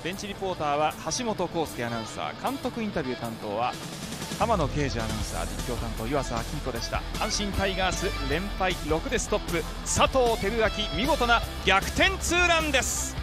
ベンチリポーターは橋本康介アナウンサー、監督インタビュー担当は浜野啓二アナウンサー、実況担当湯浅明彦でした。阪神タイガース連敗6でストップ、佐藤輝明見事な逆転ツーランです。